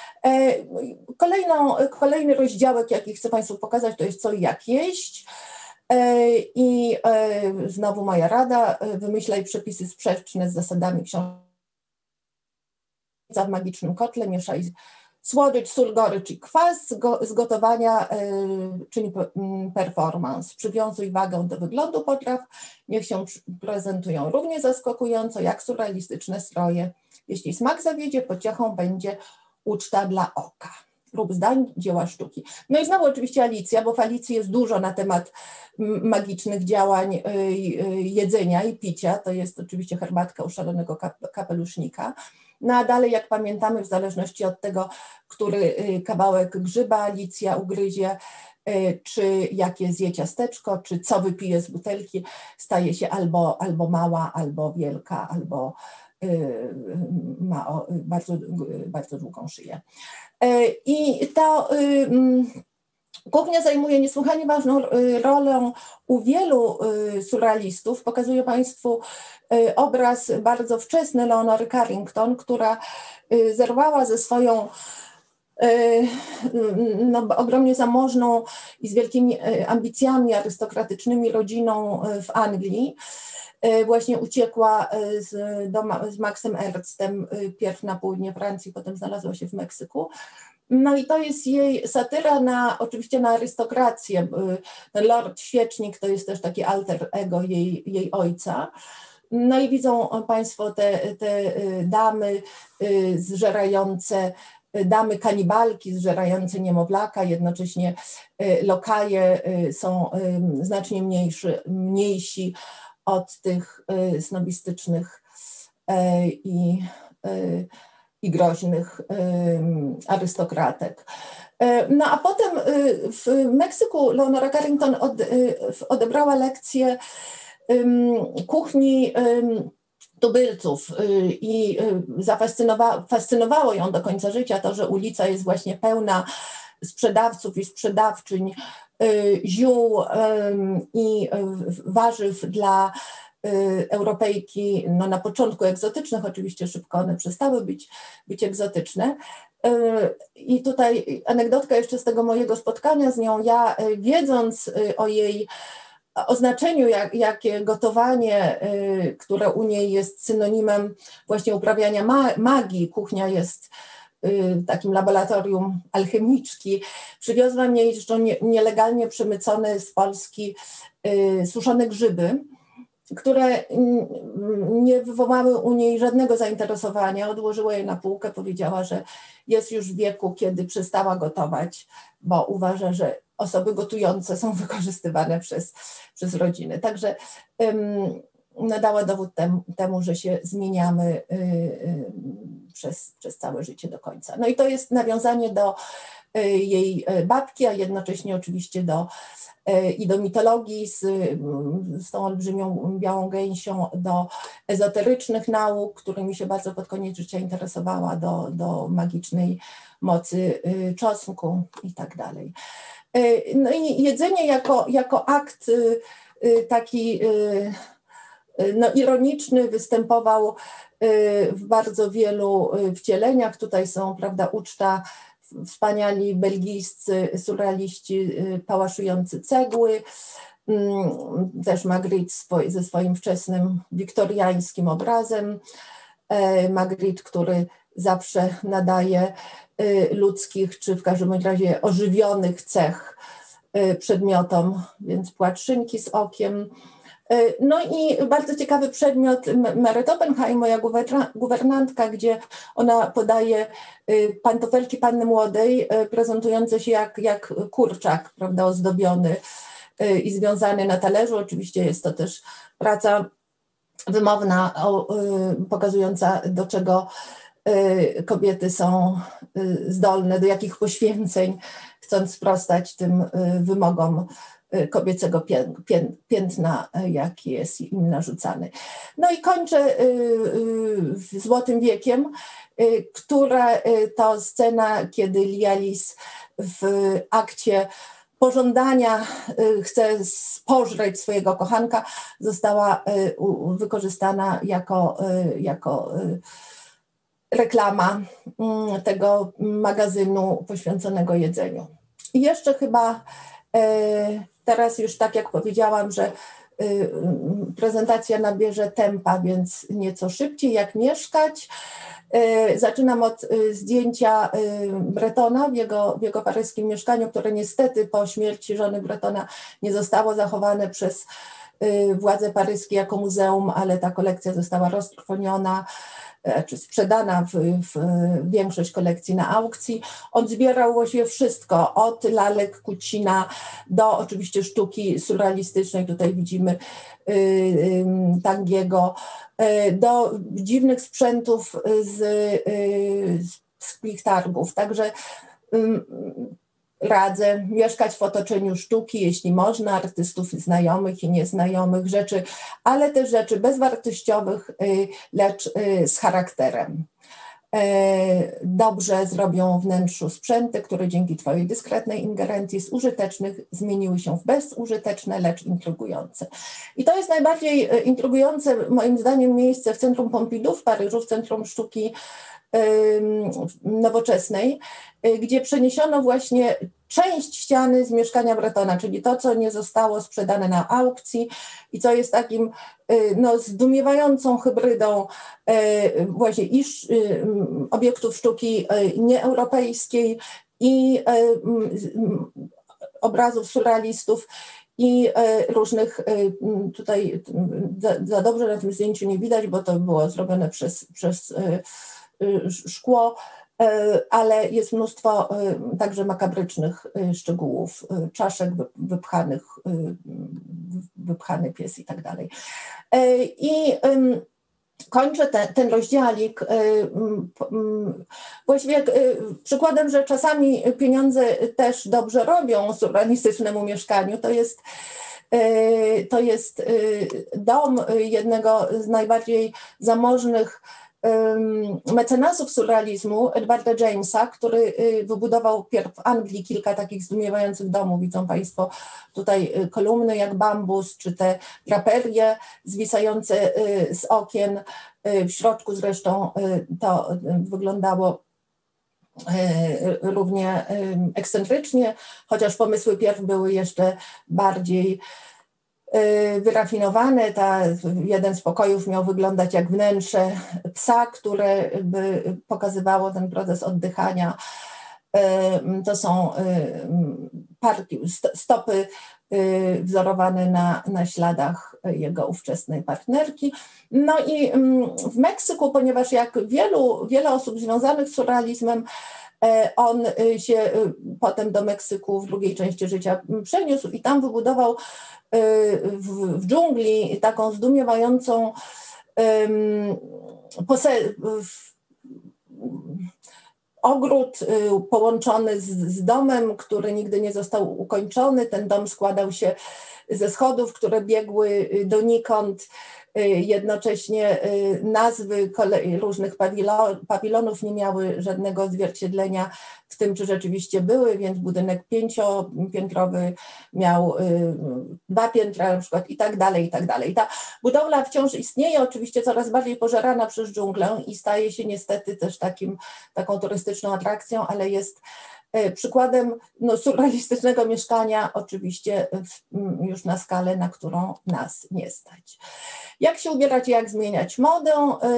Kolejny rozdziałek, jaki chcę Państwu pokazać, to jest Co i jak jeść. I znowu moja rada: wymyślaj przepisy sprzeczne z zasadami książki w magicznym kotle, mieszaj Słodycz, sól, gorycz i kwas z gotowania czyni performance. Przywiązuj wagę do wyglądu potraw, niech się prezentują równie zaskakująco jak surrealistyczne stroje. Jeśli smak zawiedzie, pociechą będzie uczta dla oka. Lub zdań dzieła sztuki. No i znowu oczywiście Alicja, bo w Alicji jest dużo na temat magicznych działań jedzenia i picia. To jest oczywiście herbatka u szalonego kapelusznika. No a dalej, jak pamiętamy, w zależności od tego, który kawałek grzyba Alicja ugryzie, czy jakie zje ciasteczko, czy co wypije z butelki, staje się albo mała, albo wielka, albo ma bardzo długą szyję. I ta kuchnia zajmuje niesłychanie ważną rolę u wielu surrealistów. Pokazuję Państwu obraz bardzo wczesny Leonory Carrington, która zerwała ze swoją ogromnie zamożną i z wielkimi ambicjami arystokratycznymi rodziną w Anglii. Właśnie uciekła z Maxem Erstem pierw na południe Francji, potem znalazła się w Meksyku. No i to jest jej satyra oczywiście na arystokrację. Lord Świecznik to jest też taki alter ego jej ojca. No i widzą Państwo te damy zżerające, damy kanibalki zżerające niemowlaka, jednocześnie lokaje są znacznie mniejsi od tych snobistycznych i groźnych arystokratek. No a potem w Meksyku Leonora Carrington odebrała lekcję kuchni tubylców i fascynowało ją do końca życia to, że ulica jest właśnie pełna sprzedawców i sprzedawczyń ziół i warzyw dla Europejki, no na początku egzotycznych, oczywiście szybko one przestały być egzotyczne. I tutaj anegdotka jeszcze z tego mojego spotkania z nią. Ja, wiedząc o jej oznaczeniu, jakie gotowanie, które u niej jest synonimem właśnie uprawiania magii, kuchnia jest takim laboratorium alchemiczki, przywiozłam jej jeszcze nielegalnie przemycone z Polski suszone grzyby, które nie wywołały u niej żadnego zainteresowania. Odłożyła je na półkę, powiedziała, że jest już w wieku, kiedy przestała gotować, bo uważa, że osoby gotujące są wykorzystywane przez rodziny. Także dała dowód temu, że się zmieniamy przez całe życie do końca. No i to jest nawiązanie do jej babki, a jednocześnie oczywiście do mitologii z tą olbrzymią białą gęsią, do ezoterycznych nauk, którymi się bardzo pod koniec życia interesowała, do magicznej mocy czosnku i tak dalej. No i jedzenie jako akt taki ironiczny występował w bardzo wielu wcieleniach. Tutaj są, prawda, uczta, wspaniali belgijscy surrealiści pałaszujący cegły, też Magritte ze swoim wczesnym wiktoriańskim obrazem. Magritte, który zawsze nadaje ludzkich, czy w każdym razie ożywionych cech przedmiotom, więc płatrzynki z okiem. No i bardzo ciekawy przedmiot Mary Oppenheim, moja guwernantka, gdzie ona podaje pantofelki panny młodej, prezentujące się jak kurczak, prawda, ozdobiony i związany na talerzu. Oczywiście jest to też praca wymowna, pokazująca, do czego kobiety są zdolne, do jakich poświęceń, chcąc sprostać tym wymogom kobiecego piętna, jaki jest im narzucany. No i kończę Złotym wiekiem, która to scena, kiedy Lialis w akcie pożądania chce pożreć swojego kochanka, została wykorzystana jako reklama tego magazynu poświęconego jedzeniu. I jeszcze chyba teraz już, tak jak powiedziałam, że prezentacja nabierze tempa, więc nieco szybciej. Jak mieszkać? Zaczynam od zdjęcia Bretona w jego paryskim mieszkaniu, które niestety po śmierci żony Bretona nie zostało zachowane przez władze paryskie jako muzeum, ale ta kolekcja została roztrwoniona czy sprzedana w większość kolekcji na aukcji. On zbierał właściwie wszystko, od lalek Kucina do oczywiście sztuki surrealistycznej, tutaj widzimy Tangiego, do dziwnych sprzętów z plichtargów. Także radzę mieszkać w otoczeniu sztuki, jeśli można, artystów znajomych i nieznajomych, rzeczy, ale też rzeczy bezwartościowych, lecz z charakterem. Dobrze zrobią wnętrzu sprzęty, które dzięki twojej dyskretnej ingerencji z użytecznych zmieniły się w bezużyteczne, lecz intrygujące. I to jest najbardziej intrygujące moim zdaniem miejsce w Centrum Pompidou w Paryżu, w Centrum Sztuki Nowoczesnej, gdzie przeniesiono właśnie część ściany z mieszkania Bretona, czyli to, co nie zostało sprzedane na aukcji i co jest takim zdumiewającą hybrydą właśnie i obiektów sztuki nieeuropejskiej i obrazów surrealistów i różnych, tutaj za dobrze na tym zdjęciu nie widać, bo to było zrobione przez szkło, ale jest mnóstwo także makabrycznych szczegółów, czaszek wypchany pies i tak dalej. I kończę ten rozdziałik właściwie przykładem, że czasami pieniądze też dobrze robią surrealistycznemu mieszkaniu. To jest dom jednego z najbardziej zamożnych mecenasów surrealizmu, Edwarda Jamesa, który wybudował pierw w Anglii kilka takich zdumiewających domów. Widzą Państwo tutaj kolumny jak bambus, czy te draperie zwisające z okien. W środku zresztą to wyglądało równie ekscentrycznie, chociaż pomysły pierw były jeszcze bardziej wyrafinowane. Jeden z pokojów miał wyglądać jak wnętrze psa, które by pokazywało ten proces oddychania. To są stopy wzorowane na śladach jego ówczesnej partnerki. No i w Meksyku, ponieważ jak wiele osób związanych z surrealizmem, on się potem do Meksyku w drugiej części życia przeniósł i tam wybudował w dżungli taką zdumiewającą ogród połączony z domem, który nigdy nie został ukończony. Ten dom składał się ze schodów, które biegły donikąd. Jednocześnie nazwy różnych pawilonów nie miały żadnego odzwierciedlenia w tym, czy rzeczywiście były, więc budynek 5-piętrowy miał 2 piętra na przykład i tak dalej, i tak dalej. Ta budowla wciąż istnieje, oczywiście coraz bardziej pożerana przez dżunglę i staje się niestety też taką turystyczną atrakcją, ale jest przykładem surrealistycznego mieszkania, oczywiście już na skalę, na którą nas nie stać. Jak się ubierać i jak zmieniać modę?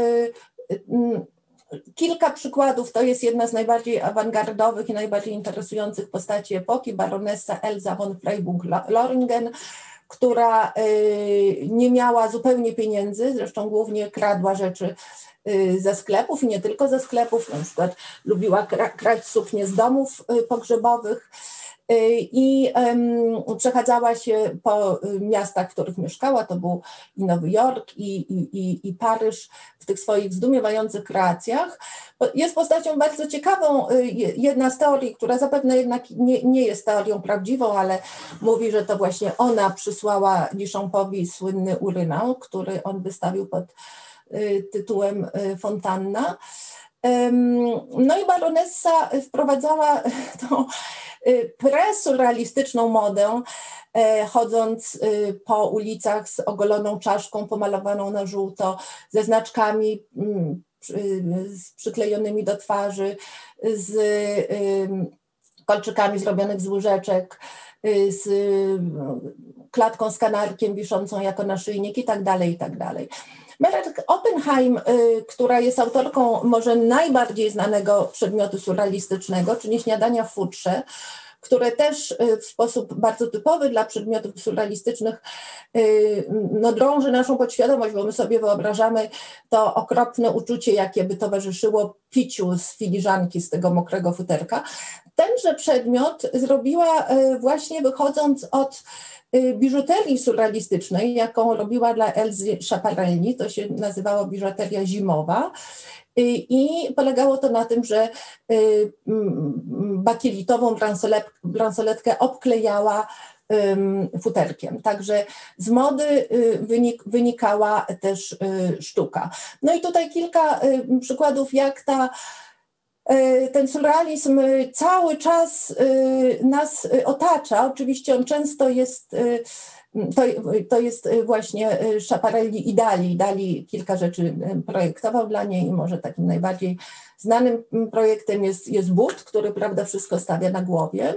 Kilka przykładów, to jest jedna z najbardziej awangardowych i najbardziej interesujących postaci epoki, baronessa Elsa von Freyburg-Loringen, która nie miała zupełnie pieniędzy, zresztą głównie kradła rzeczy ze sklepów i nie tylko ze sklepów, na przykład lubiła kraść suknie z domów pogrzebowych i przechadzała się po miastach, w których mieszkała, to był i Nowy Jork, i Paryż, w tych swoich zdumiewających kreacjach. Jest postacią bardzo ciekawą. Jedna z teorii, która zapewne jednak nie jest teorią prawdziwą, ale mówi, że to właśnie ona przysłała Duchampowi słynny urynał, który on wystawił pod tytułem Fontanna. No i baronessa wprowadzała tą presurrealistyczną modę, chodząc po ulicach z ogoloną czaszką pomalowaną na żółto, ze znaczkami przyklejonymi do twarzy, z kolczykami zrobionych z łyżeczek, z klatką z kanarkiem wiszącą jako naszyjnik i tak dalej, i tak dalej. Marek Oppenheim, która jest autorką może najbardziej znanego przedmiotu surrealistycznego, czyli Śniadania w futrze, które też w sposób bardzo typowy dla przedmiotów surrealistycznych no, drąży naszą podświadomość, bo my sobie wyobrażamy to okropne uczucie, jakie by towarzyszyło piciu z filiżanki, z tego mokrego futerka. Tenże przedmiot zrobiła właśnie wychodząc od biżuterii surrealistycznej, jaką robiła dla Elzy Schiaparelli, to się nazywało biżuteria zimowa. I polegało to na tym, że bakielitową bransoletkę obklejała futerkiem. Także z mody wynikała też sztuka. No i tutaj kilka przykładów, jak ten surrealizm cały czas nas otacza. Oczywiście on często jest, to jest właśnie Schiaparelli i Dali. Dali kilka rzeczy projektował dla niej i może takim najbardziej znanym projektem jest but, który prawda wszystko stawia na głowie.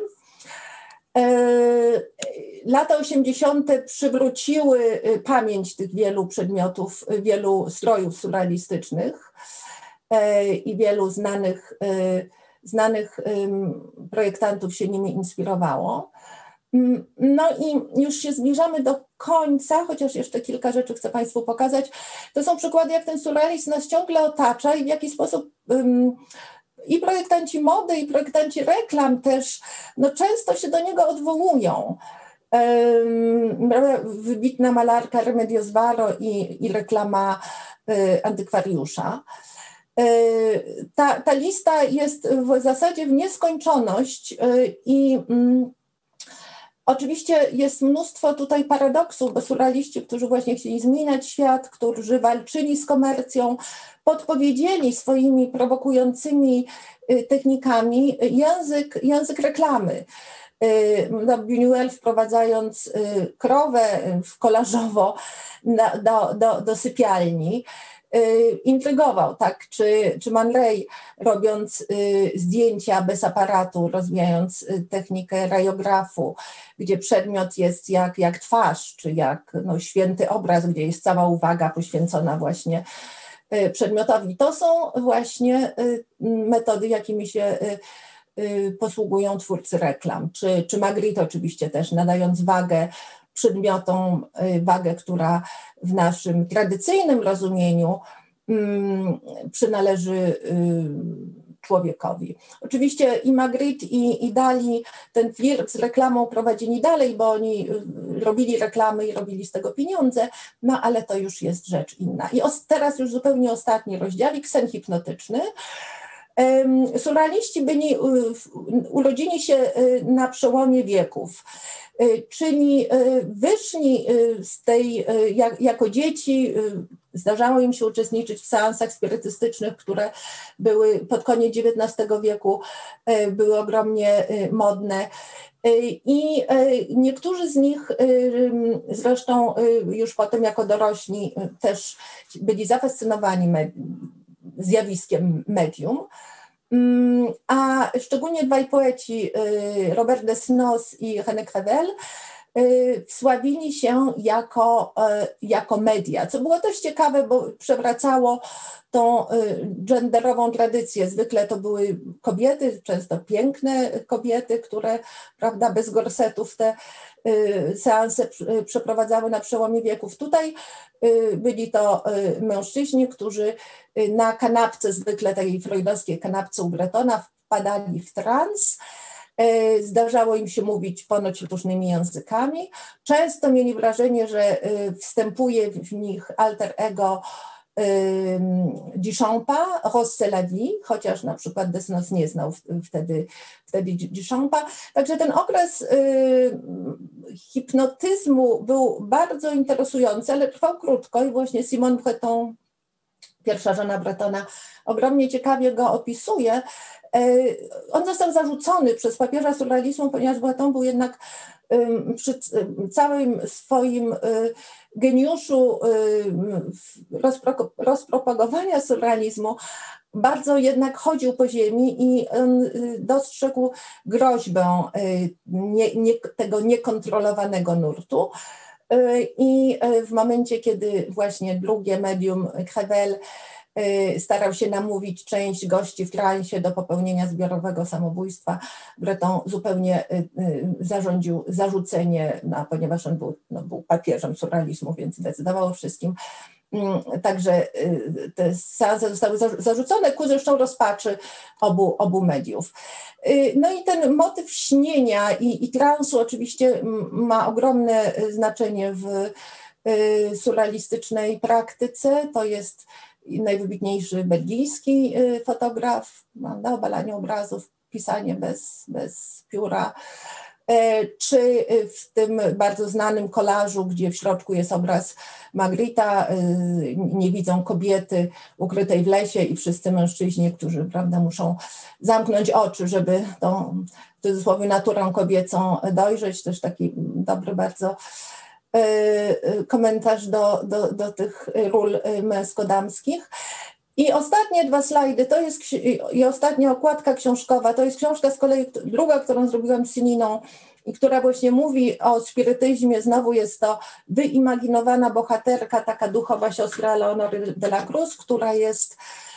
Lata 80. przywróciły pamięć tych wielu przedmiotów, wielu strojów surrealistycznych i wielu znanych projektantów się nimi inspirowało. No i już się zbliżamy do końca, chociaż jeszcze kilka rzeczy chcę Państwu pokazać. To są przykłady, jak ten surrealizm nas ciągle otacza i w jaki sposób i projektanci mody, i projektanci reklam też no często się do niego odwołują. Wybitna malarka Remedios Varo i reklama antykwariusza. Ta lista jest w zasadzie w nieskończoność i oczywiście jest mnóstwo tutaj paradoksów, bo surrealiści, którzy właśnie chcieli zmieniać świat, którzy walczyli z komercją, podpowiedzieli swoimi prowokującymi technikami język reklamy. Buñuel wprowadzając krowę kolażowo do sypialni, intrygował, tak? Czy Man Ray, robiąc zdjęcia bez aparatu, rozwijając technikę rajografu, gdzie przedmiot jest jak twarz, czy jak no, święty obraz, gdzie jest cała uwaga poświęcona właśnie przedmiotowi. To są właśnie metody, jakimi się posługują twórcy reklam, czy Magritte oczywiście też, nadając wagę przedmiotom, wagę, która w naszym tradycyjnym rozumieniu przynależy człowiekowi. Oczywiście i Magritte, i Dali ten flirt z reklamą prowadzili dalej, bo oni robili reklamy i robili z tego pieniądze, no ale to już jest rzecz inna. I teraz już zupełnie ostatni rozdziałik, sen hipnotyczny. Surrealiści byli, urodzili się na przełomie wieków, czyli wyszli z tej, jako dzieci, zdarzało im się uczestniczyć w seansach spirytystycznych, które były pod koniec XIX wieku, były ogromnie modne. I niektórzy z nich zresztą już potem jako dorośli też byli zafascynowani zjawiskiem medium, a szczególnie dwaj poeci, Robert Desnos i René Crevel, wsławili się jako media, co było dość ciekawe, bo przewracało tą genderową tradycję. Zwykle to były kobiety, często piękne kobiety, które prawda, bez gorsetów te seanse przeprowadzały na przełomie wieków. Tutaj byli to mężczyźni, którzy na kanapce, zwykle tej freudowskiej kanapce u Bretona, wpadali w trans. Zdarzało im się mówić ponoć różnymi językami. Często mieli wrażenie, że wstępuje w nich alter ego Duchampa, Rosse la vie, chociaż na przykład Desnos nie znał wtedy Duchampa. Także ten okres hipnotyzmu był bardzo interesujący, ale trwał krótko i właśnie Simone Breton, pierwsza żona Bretona, ogromnie ciekawie go opisuje. On został zarzucony przez papieża surrealizmu, ponieważ Breton był jednak przy całym swoim geniuszu rozpropagowania surrealizmu, bardzo jednak chodził po ziemi i on dostrzegł groźbę tego niekontrolowanego nurtu. I w momencie, kiedy właśnie drugie medium Crevel starał się namówić część gości w transie do popełnienia zbiorowego samobójstwa, Breton zupełnie zarządził zarzucenie, ponieważ on był papieżem surrealizmu, więc decydował o wszystkim. Także te seanse zostały zarzucone ku zresztą rozpaczy obu mediów. No i ten motyw śnienia i transu oczywiście ma ogromne znaczenie w surrealistycznej praktyce. To jest najwybitniejszy belgijski fotograf, obalanie obrazów, pisanie bez pióra, czy w tym bardzo znanym kolażu, gdzie w środku jest obraz Magritta, nie widzą kobiety ukrytej w lesie i wszyscy mężczyźni, którzy, prawda, muszą zamknąć oczy, żeby tą, w cudzysłowie, naturę kobiecą dojrzeć. Też taki dobry bardzo komentarz do tych ról męsko-damskich. I ostatnie dwa slajdy, i ostatnia okładka książkowa, to jest książka z kolei druga, którą zrobiłam z Sininą i która właśnie mówi o spirytyzmie. Znowu jest to wyimaginowana bohaterka, taka duchowa siostra Leonory de la Cruz, która jest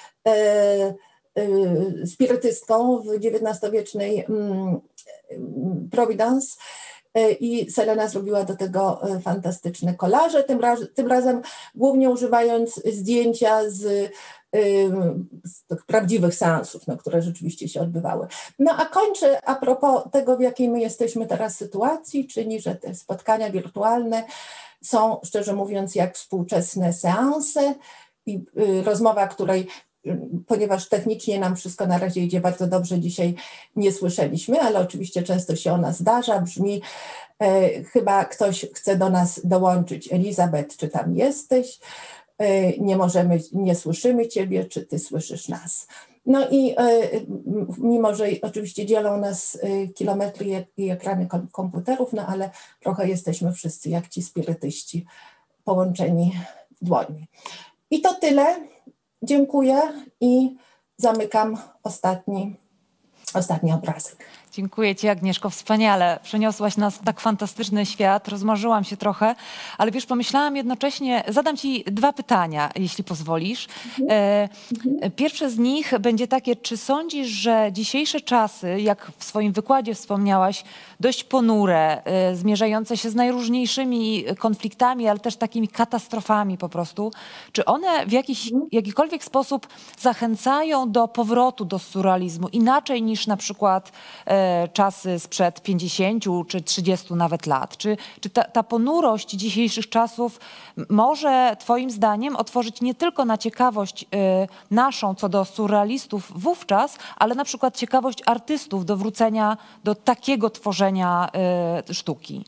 spirytystką w XIX-wiecznej Providence. I Selena zrobiła do tego fantastyczne kolaże, tym razem głównie używając zdjęcia z tych prawdziwych seansów, które rzeczywiście się odbywały. No a kończę a propos tego, w jakiej my jesteśmy teraz sytuacji, czyli że te spotkania wirtualne są, szczerze mówiąc, jak współczesne seanse i rozmowa, której, ponieważ technicznie nam wszystko na razie idzie bardzo dobrze, dzisiaj nie słyszeliśmy, ale oczywiście często się ona zdarza, brzmi: chyba ktoś chce do nas dołączyć. Elizabeth, czy tam jesteś? Nie słyszymy ciebie, czy ty słyszysz nas? No i mimo, że oczywiście dzielą nas kilometry i ekrany komputerów, no ale trochę jesteśmy wszyscy jak ci spirytyści połączeni w dłoni. I to tyle. Dziękuję i zamykam ostatni obrazek. Dziękuję Ci, Agnieszko, wspaniale. Przeniosłaś nas w tak fantastyczny świat, rozmarzyłam się trochę, ale wiesz, pomyślałam jednocześnie, zadam Ci dwa pytania, jeśli pozwolisz. Pierwsze z nich będzie takie: czy sądzisz, że dzisiejsze czasy, jak w swoim wykładzie wspomniałaś, dość ponure, zmierzające się z najróżniejszymi konfliktami, ale też takimi katastrofami po prostu, czy one w jakikolwiek sposób zachęcają do powrotu do surrealizmu, inaczej niż na przykład czasy sprzed 50 czy 30 nawet lat? Czy ta ponurość dzisiejszych czasów może Twoim zdaniem otworzyć nie tylko na ciekawość naszą co do surrealistów wówczas, ale na przykład ciekawość artystów do wrócenia do takiego tworzenia sztuki?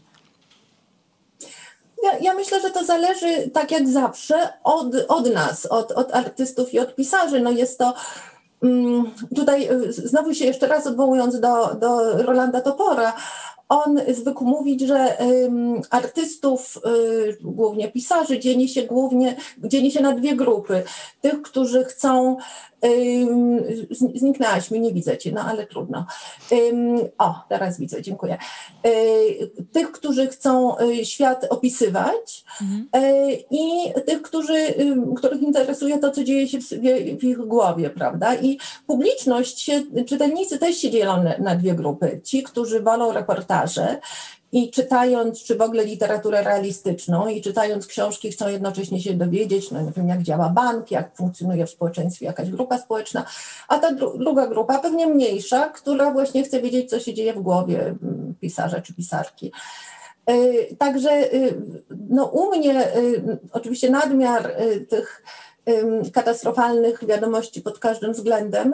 Ja myślę, że to zależy, tak jak zawsze, od nas, od artystów i od pisarzy. No jest to tutaj znowu się jeszcze raz odwołując do Rolanda Topora, on zwykł mówić, że artystów, głównie pisarzy, dzieli się na dwie grupy. Tych, którzy chcą... Zniknęłaś mi, nie widzę cię, no ale trudno. O, teraz widzę, dziękuję. Tych, którzy chcą świat opisywać i tych, których interesuje to, co dzieje się w ich głowie, prawda? I publiczność, czytelnicy też się dzielą na dwie grupy. Ci, którzy wolą reportaże i czytając, czy w ogóle literaturę realistyczną i czytając książki chcą jednocześnie się dowiedzieć, no nie wiem, jak działa bank, jak funkcjonuje w społeczeństwie jakaś grupa społeczna, a ta druga grupa, pewnie mniejsza, która właśnie chce wiedzieć, co się dzieje w głowie pisarza czy pisarki. Także no u mnie oczywiście nadmiar tych katastrofalnych wiadomości pod każdym względem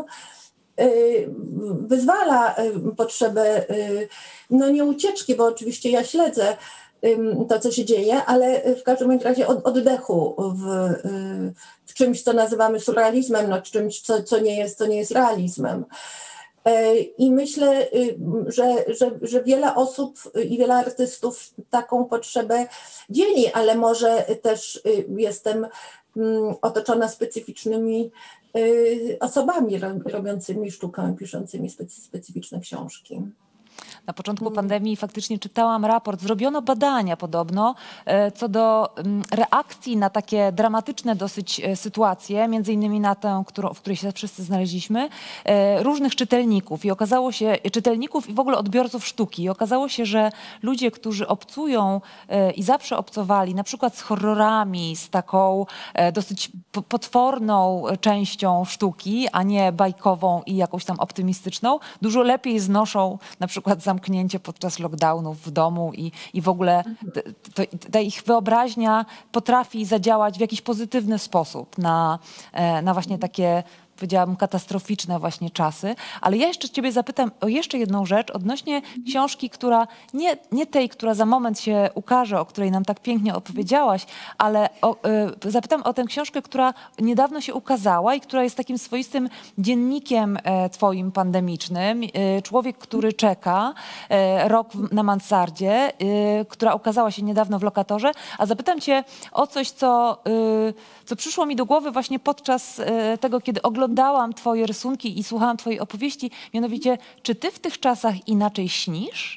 wyzwala potrzebę, no nie ucieczki, bo oczywiście ja śledzę to, co się dzieje, ale w każdym razie oddechu w czymś, co nazywamy surrealizmem, no czymś, co nie jest realizmem. I myślę, że wiele osób i wiele artystów taką potrzebę dzieli, ale może też jestem otoczona specyficznymi osobami robiącymi sztukę, piszącymi specyficzne książki. Na początku pandemii faktycznie czytałam raport. Zrobiono badania podobno co do reakcji na takie dramatyczne dosyć sytuacje, między innymi na tę, w której się wszyscy znaleźliśmy, różnych czytelników. I okazało się, czytelników i w ogóle odbiorców sztuki. I okazało się, że ludzie, którzy obcują i zawsze obcowali, na przykład z horrorami, z taką dosyć potworną częścią sztuki, a nie bajkową i jakąś tam optymistyczną, dużo lepiej znoszą na przykład zamknięcie podczas lockdownów w domu i w ogóle ta ich wyobraźnia potrafi zadziałać w jakiś pozytywny sposób na właśnie takie, powiedziałabym, katastroficzne właśnie czasy. Ale ja jeszcze ciebie zapytam o jeszcze jedną rzecz odnośnie książki, która nie tej, która za moment się ukaże, o której nam tak pięknie opowiedziałaś, ale zapytam o tę książkę, która niedawno się ukazała i która jest takim swoistym dziennikiem twoim pandemicznym. Człowiek, który czeka, rok na mansardzie, która ukazała się niedawno w Lokatorze. A zapytam cię o coś, co przyszło mi do głowy właśnie podczas tego, kiedy oglądałam twoje rysunki i słuchałam twojej opowieści, mianowicie, czy ty w tych czasach inaczej śnisz?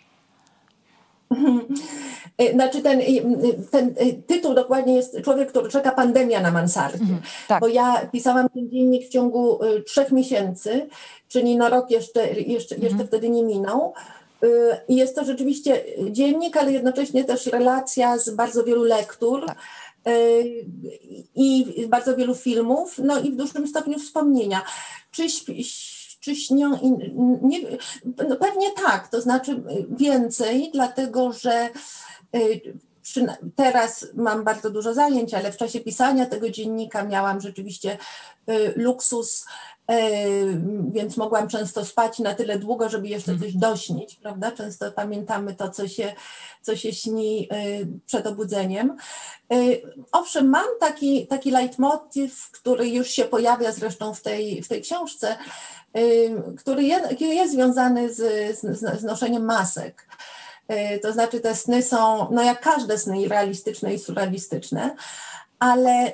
Znaczy ten tytuł dokładnie jest Człowiek, który czeka, pandemia na mansardzie. Tak. Bo ja pisałam ten dziennik w ciągu 3 miesięcy, czyli no rok jeszcze wtedy nie minął. I jest to rzeczywiście dziennik, ale jednocześnie też relacja z bardzo wielu lektur. Tak. I bardzo wielu filmów, no i w dużym stopniu wspomnienia. Czy śnią? No pewnie tak, to znaczy więcej, dlatego że teraz mam bardzo dużo zajęć, ale w czasie pisania tego dziennika miałam rzeczywiście luksus, więc mogłam często spać na tyle długo, żeby jeszcze coś dośnić, prawda? Często pamiętamy to, co się śni przed obudzeniem. Owszem, mam taki leitmotiv, który już się pojawia zresztą w tej książce, który jest związany z noszeniem masek. To znaczy te sny są, no jak każde sny, i realistyczne i surrealistyczne, ale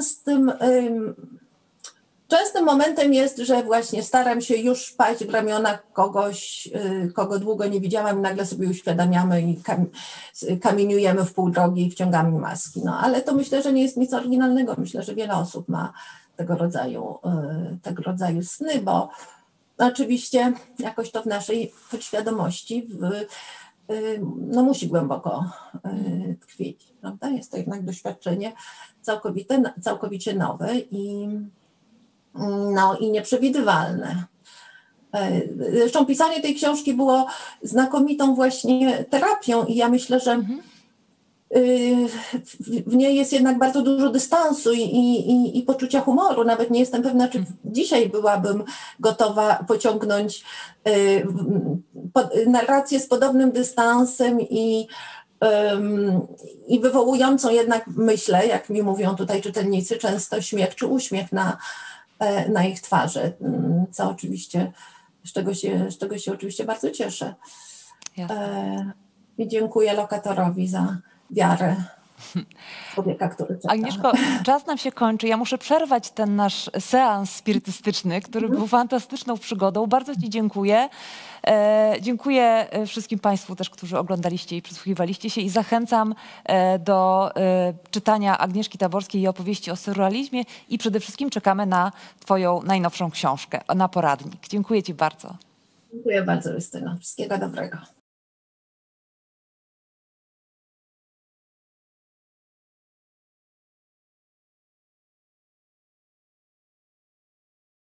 częstym momentem jest, że właśnie staram się już paść w ramiona kogoś, kogo długo nie widziałam, i nagle sobie uświadamiamy i kamieniujemy w pół drogi i wciągamy maski. No ale to myślę, że nie jest nic oryginalnego. Myślę, że wiele osób ma tego rodzaju sny, bo oczywiście jakoś to w naszej podświadomości no musi głęboko tkwić, prawda? Jest to jednak doświadczenie całkowicie nowe i nieprzewidywalne. Zresztą pisanie tej książki było znakomitą właśnie terapią i ja myślę, że w niej jest jednak bardzo dużo dystansu i poczucia humoru. Nawet nie jestem pewna, czy dzisiaj byłabym gotowa pociągnąć narrację z podobnym dystansem i wywołującą jednak, myślę, jak mi mówią tutaj czytelnicy, często śmiech czy uśmiech na ich twarzy, co oczywiście, z czego się oczywiście bardzo cieszę. I dziękuję Lokatorowi za wiarę człowieka, który czeka. Agnieszko, czas nam się kończy. Ja muszę przerwać ten nasz seans spirytystyczny, który był fantastyczną przygodą. Bardzo ci dziękuję. Dziękuję wszystkim państwu też, którzy oglądaliście i przysłuchiwaliście się, i zachęcam do czytania Agnieszki Taborskiej i opowieści o surrealizmie, i przede wszystkim czekamy na twoją najnowszą książkę, na poradnik. Dziękuję ci bardzo. Dziękuję bardzo, Justyno. Wszystkiego dobrego.